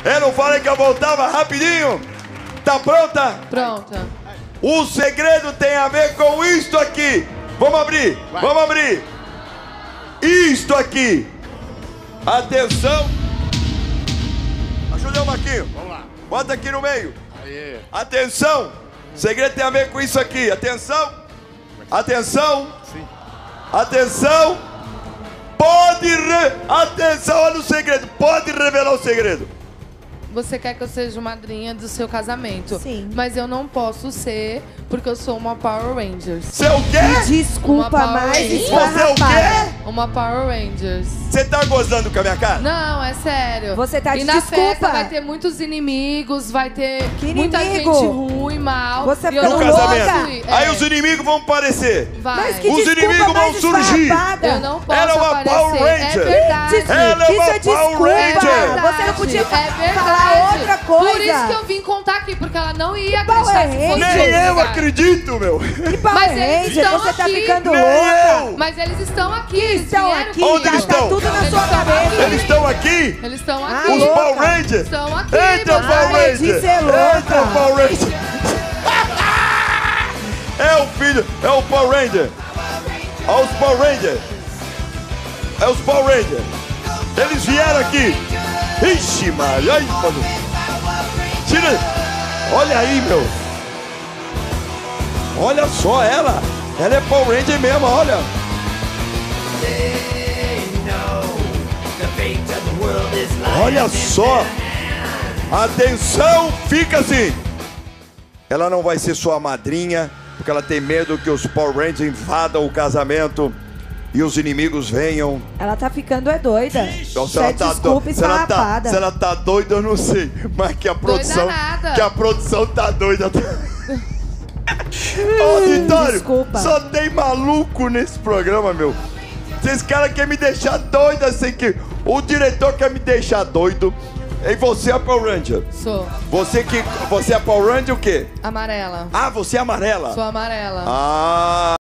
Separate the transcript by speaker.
Speaker 1: Eu não falei que eu voltava rapidinho? Tá pronta?
Speaker 2: Pronta.
Speaker 1: O segredo tem a ver com isto aqui. Vamos abrir, vamos abrir. Isto aqui. Atenção. Ajuda o Marquinho.
Speaker 3: Vamos lá.
Speaker 1: Bota aqui no meio.
Speaker 3: Aê.
Speaker 1: Atenção. O segredo tem a ver com isso aqui. Atenção. Atenção.
Speaker 3: Sim.
Speaker 1: Atenção. Atenção, olha o segredo. Pode revelar o segredo.
Speaker 2: Você quer que eu seja madrinha do seu casamento?
Speaker 4: Sim.
Speaker 2: Mas eu não posso ser, porque eu sou uma Power Rangers.
Speaker 1: Você é o quê?
Speaker 4: Desculpa,
Speaker 2: Uma Power
Speaker 4: mais
Speaker 2: Ranger.
Speaker 1: Você é o
Speaker 4: esfarrapada.
Speaker 1: quê?
Speaker 2: Uma Power Rangers.
Speaker 1: Você tá gozando com a minha cara?
Speaker 2: Não, é sério.
Speaker 4: Você tá de
Speaker 2: E na
Speaker 4: desculpa.
Speaker 2: festa vai ter muitos inimigos, vai ter
Speaker 4: Que
Speaker 2: muita
Speaker 4: inimigo?
Speaker 2: gente ruim, mal.
Speaker 4: Você
Speaker 2: e eu
Speaker 4: ficou
Speaker 1: No
Speaker 2: não
Speaker 4: louca?
Speaker 2: posso
Speaker 1: casamento.
Speaker 2: ir.
Speaker 1: Aí
Speaker 2: É,
Speaker 1: os inimigos vão aparecer.
Speaker 2: vai.
Speaker 4: Mas que
Speaker 1: Os
Speaker 4: desculpa
Speaker 1: inimigos vão
Speaker 4: mais
Speaker 1: surgir.
Speaker 4: esfarrapada.
Speaker 2: Eu não posso
Speaker 1: Ela é uma
Speaker 2: aparecer.
Speaker 1: Power Ranger.
Speaker 2: É verdade.
Speaker 1: Ela é
Speaker 4: Isso
Speaker 1: uma
Speaker 4: é
Speaker 1: Power
Speaker 4: desculpa.
Speaker 1: Ranger.
Speaker 4: Você não podia
Speaker 2: É verdade.
Speaker 4: falar outra coisa.
Speaker 2: Por isso que eu vim contar aqui, porque ela não ia
Speaker 4: Power
Speaker 2: acreditar se fosse
Speaker 4: Ranger.
Speaker 1: Nem
Speaker 2: outro
Speaker 1: eu
Speaker 2: lugar.
Speaker 1: acredito, meu.
Speaker 4: Que Power
Speaker 2: Mas eles
Speaker 4: Ranger,
Speaker 2: estão
Speaker 4: você tá
Speaker 2: aqui.
Speaker 4: ficando
Speaker 1: Nem
Speaker 4: louca.
Speaker 1: eu.
Speaker 2: Mas eles estão aqui. Eles
Speaker 4: Estão
Speaker 2: vieram
Speaker 4: aqui,
Speaker 1: Onde
Speaker 4: tá,
Speaker 1: eles
Speaker 4: tá
Speaker 1: estão?
Speaker 4: tudo na
Speaker 2: Eles
Speaker 4: sua
Speaker 2: estão
Speaker 4: cabeça.
Speaker 2: aqui.
Speaker 1: Eles estão aqui?
Speaker 2: Eles estão
Speaker 4: Ah,
Speaker 2: aqui.
Speaker 1: Os
Speaker 4: louca.
Speaker 1: Power Rangers?
Speaker 2: Estão aqui.
Speaker 1: Entra,
Speaker 2: você-
Speaker 1: Power Ranger!
Speaker 4: Letícia é louca.
Speaker 1: Entra, Power Ranger! É o filho, é o Power Ranger! Olha os Power Rangers! É os Power Rangers! Eles vieram aqui! Ixi, Maria! Ai, mano! Tira! Olha aí, meu! Olha só ela! Ela é Power Ranger mesmo, olha! Olha só! Atenção, fica assim! Ela não vai ser sua madrinha, porque ela tem medo que os Power Rangers invadam o casamento e os inimigos venham.
Speaker 4: Ela tá ficando doida.
Speaker 1: Então,
Speaker 4: Isso é desculpa esfarrapada.
Speaker 1: se ela tá doida, eu não sei. Mas que a produção.
Speaker 2: nada.
Speaker 1: Que a produção tá doida. Ô, Vitório,
Speaker 4: Desculpa.
Speaker 1: só tem maluco nesse programa, meu. Esses caras querem me deixar doido assim que. O diretor quer me deixar doido. E você é Power Ranger.
Speaker 2: Sou
Speaker 1: Você é Power Ranger o quê?
Speaker 2: amarela.
Speaker 1: Ah, você é amarela.
Speaker 2: Sou amarela.
Speaker 1: Ah.